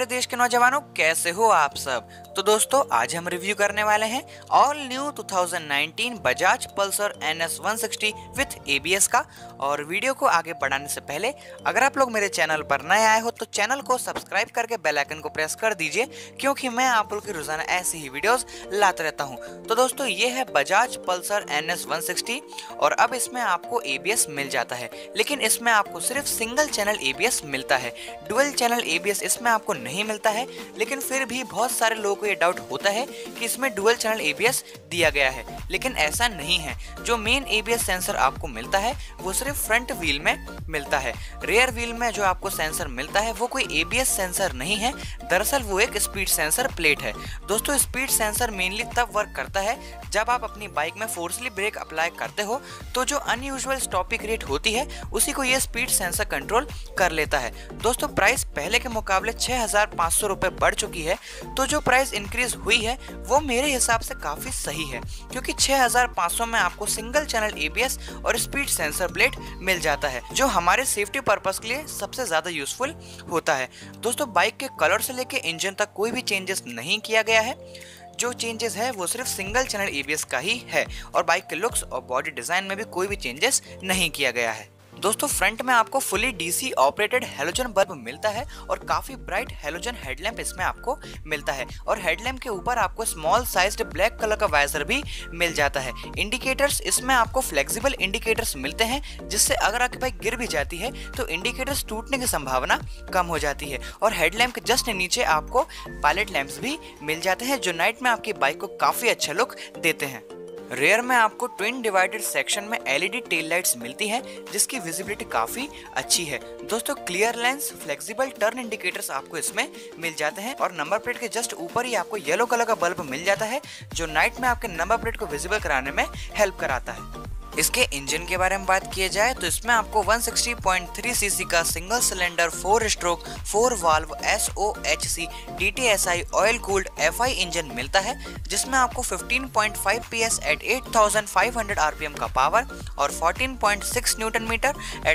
मेरे देश के नौजवानों, कैसे हो आप सब। तो दोस्तों आज हम रिव्यू करने वाले हैं all new 2019 Bajaj Pulsar NS 160 with ABS का। और वीडियो को आगे बढ़ाने से पहले अगर आप लोग मेरे चैनल पर नए आए हो तो चैनल को सब्सक्राइब करके बेल आइकन को प्रेस कर दीजिए, क्योंकि मैं आप लोग की रोजाना ऐसी ही वीडियोस लाता रहता हूं। तो दोस्तों ये है बजाज पल्सर NS 160 और अब इसमें आपको ABS मिल जाता है, लेकिन इसमें आपको सिर्फ सिंगल चैनल ABS मिलता है। डुअल चैनल ABS इसमें आपको नहीं मिलता है, लेकिन फिर भी बहुत सारे लोगों को ये डाउट होता है कि इसमें डुअल चैनल ABS दिया गया है, लेकिन ऐसा नहीं है। जो मेन ABS सेंसर आपको मिलता है वो सिर्फ फ्रंट व्हील में मिलता है। रियर व्हील में जो आपको सेंसर मिलता है वो कोई ABS सेंसर नहीं है, दरअसल वो एक स्पीड सेंसर प्लेट है। दोस्तों स्पीड सेंसर मेनली तब वर्क करता है जब आप अपनी बाइक में फोर्सली ब्रेक अप्लाई करते हो, तो जो अनयूजुअल स्टॉपिंग रेट होती है उसी को ये स्पीड सेंसर कंट्रोल कर लेता है। दोस्तों प्राइस पहले के मुकाबले 6500 रुपये बढ़ चुकी है, तो जो प्राइस इंक्रीज हुई है वो मेरे हिसाब से काफ़ी सही है, क्योंकि 6500 में आपको सिंगल चैनल ABS और स्पीड सेंसर प्लेट मिल जाता है, जो हमारे सेफ्टी पर्पस के लिए सबसे ज़्यादा यूजफुल होता है। दोस्तों बाइक के कलर से लेके इंजन तक कोई भी चेंजेस नहीं किया गया है। जो चेंजेस है वो सिर्फ सिंगल चैनल ABS का ही है, और बाइक के लुक्स और बॉडी डिजाइन में भी कोई भी चेंजेस नहीं किया गया है। दोस्तों फ्रंट में आपको fully DC operated halogen bulb मिलता है और काफी ब्राइट हेलोजन हेडलैम्प इसमें आपको मिलता है, और हेडलैम्प के ऊपर आपको स्मॉल साइज्ड ब्लैक कलर का वाइजर भी मिल जाता है। इंडिकेटर्स इसमें आपको फ्लेक्सिबल इंडिकेटर्स मिलते हैं, जिससे अगर आपकी बाइक गिर भी जाती है तो इंडिकेटर्स टूटने की संभावना कम हो जाती है। और हेडलैम्प के जस्ट नीचे आपको पायलट लैंप्स भी मिल जाते हैं, जो नाइट में आपकी बाइक को काफी अच्छा लुक देते हैं। रेयर में आपको ट्विन डिवाइडेड सेक्शन में LED टेल लाइट्स मिलती हैं, जिसकी विजिबिलिटी काफी अच्छी है। दोस्तों clear lens flexible turn indicators आपको इसमें मिल जाते हैं, और नंबर प्लेट के जस्ट ऊपर ही आपको येलो कलर का बल्ब मिल जाता है, जो नाइट में आपके नंबर प्लेट को विजिबल कराने में हेल्प कराता है। इसके इंजन के बारे में बात किया जाए तो इसमें आपको 160.3 सीसी का single cylinder 4 stroke 4 valve SOHC TTSI oil cooled FI engine मिलता है, जिसमें आपको 15.5 PS एट 8500 RPM का पावर और 14.6 न्यूटन मीटर एट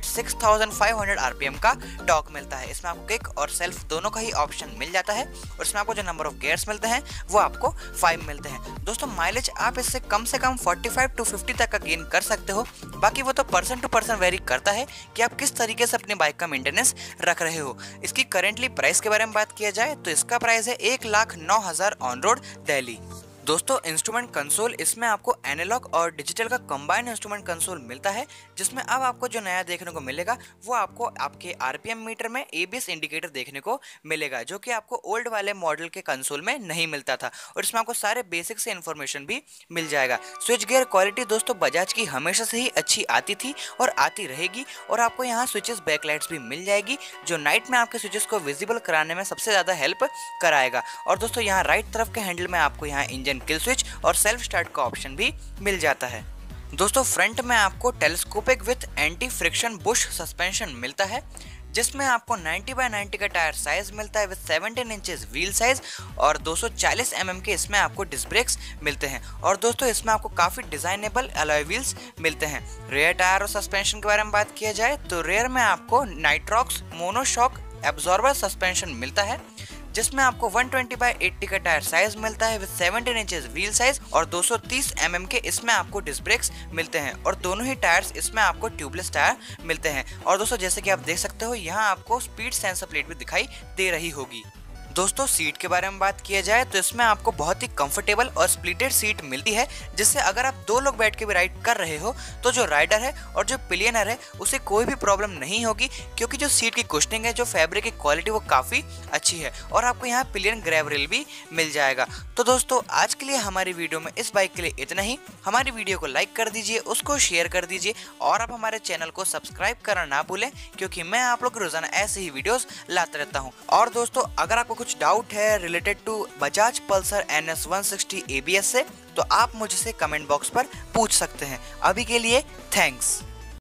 6500 RPM का टॉर्क मिलता है। इसमें आपको किक और सेल्फ दोनों का ही ऑप्शन मिल जाता है, और इसमें आपको जो नंबर ऑफ गियर्स मिलते हैं वो आपको 5 मिलते हैं। दोस्तों माइलेज आप इससे कम से कम 45 to 50 तक का गेन कर सकते हो, बाकी वो तो पर्सन टू पर्सन वेरी करता है कि आप किस तरीके से अपनी बाइक का मेंटेनेंस रख रहे हो। इसकी करेंटली प्राइस के बारे में बात किया जाए तो इसका प्राइस है 1,09,000 ऑन रोड दिल्ली। दोस्तों इंस्ट्रूमेंट कंसोल इसमें आपको एनालॉग और डिजिटल का कंबाइंड इंस्ट्रूमेंट कंसोल मिलता है, जिसमें अब आपको जो नया देखने को मिलेगा वो आपको आपके RPM मीटर में ABS इंडिकेटर देखने को मिलेगा, जो कि आपको ओल्ड वाले मॉडल के कंसोल में नहीं मिलता था। और इसमें आपको सारे बेसिक से इन्फॉर्मेशन भी मिल जाएगा। स्विच गियर क्वालिटी दोस्तों बजाज की हमेशा से ही अच्छी आती थी और आती रहेगी, और आपको यहाँ स्विचेस बैकलाइट्स भी मिल जाएगी, जो नाइट में आपके स्विचेस को विजिबल कराने में सबसे ज़्यादा हेल्प कराएगा। और दोस्तों यहाँ राइट तरफ के हैंडल में आपको यहाँ इंजन किल स्विच और सेल्फ स्टार्ट का ऑप्शन भी मिल जाता है। दोस्तों फ्रंट में आपको telescopic with anti friction bush suspension मिलता है, जिसमें आपको 90x90 का टायर साइज मिलता है विद 17 इंचेस व्हील साइज, और 240 mm के इसमें आपको डिस्क ब्रेक्स मिलते हैं। और दोस्तों इसमें आपको काफ़ी डिजाइनेबल अलॉय व्हील्स मिलते हैं। रेयर टायर और सस्पेंशन के बारे में बात किया जाए तो रेयर में आपको नाइट्रॉक्स मोनोशॉक एब्जॉर्बर सस्पेंशन मिलता है, जिसमें आपको 120x80 का टायर साइज मिलता है विद 17 इंचेस व्हील साइज, और 230 mm के इसमें आपको डिस्क ब्रेक्स मिलते हैं, और दोनों ही टायर्स इसमें आपको ट्यूबलेस टायर मिलते हैं। और दोस्तों जैसे कि आप देख सकते हो यहाँ आपको स्पीड सेंसर प्लेट भी दिखाई दे रही होगी। दोस्तों सीट के बारे में बात किया जाए तो इसमें आपको बहुत ही कंफर्टेबल और स्प्लिटेड सीट मिलती है, जिससे अगर आप 2 लोग बैठ के भी राइड कर रहे हो तो जो राइडर है और जो पिलियनर है उसे कोई भी प्रॉब्लम नहीं होगी, क्योंकि जो सीट की कुशनिंग है, जो फैब्रिक की क्वालिटी वो काफ़ी अच्छी है, और आपको यहाँ पिलियन ग्रैब रेल भी मिल जाएगा। तो दोस्तों आज के लिए हमारी वीडियो में इस बाइक के लिए इतना ही। हमारी वीडियो को लाइक कर दीजिए, उसको शेयर कर दीजिए, और आप हमारे चैनल को सब्सक्राइब करना ना भूलें, क्योंकि मैं आप लोग रोजाना ऐसे ही वीडियोस लाता रहता हूँ। और दोस्तों अगर आपको कुछ डाउट है related to Bajaj Pulsar NS 160 ABS से, तो आप मुझसे कमेंट बॉक्स पर पूछ सकते हैं। अभी के लिए थैंक्स।